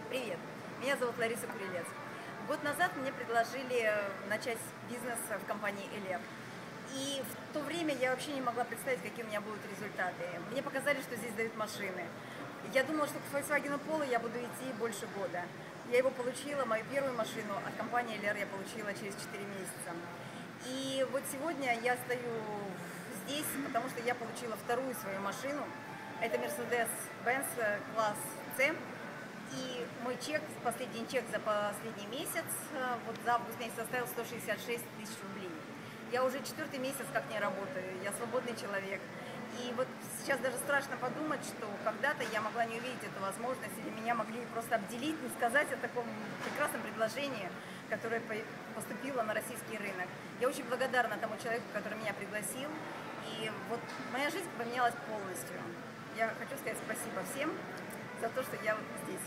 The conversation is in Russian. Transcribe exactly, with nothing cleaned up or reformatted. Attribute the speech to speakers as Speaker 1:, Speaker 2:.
Speaker 1: Привет, меня зовут Лариса Курилец. Год назад мне предложили начать бизнес в компании Элер. И в то время я вообще не могла представить, какие у меня будут результаты. Мне показали, что здесь дают машины. Я думала, что к Volkswagen Polo я буду идти больше года. Я его получила, мою первую машину от компании Элер я получила через четыре месяца. И вот сегодня я стою здесь, потому что я получила вторую свою машину. Это Mercedes-Benz класс C. И мой чек, последний чек за последний месяц, вот за август месяц составил сто шестьдесят шесть тысяч рублей. Я уже четвертый месяц как не работаю, я свободный человек. И вот сейчас даже страшно подумать, что когда-то я могла не увидеть эту возможность, или меня могли просто обделить, не сказать о таком прекрасном предложении, которое поступило на российский рынок. Я очень благодарна тому человеку, который меня пригласил, и вот моя жизнь поменялась полностью. Я хочу сказать спасибо всем за то, что я вот здесь.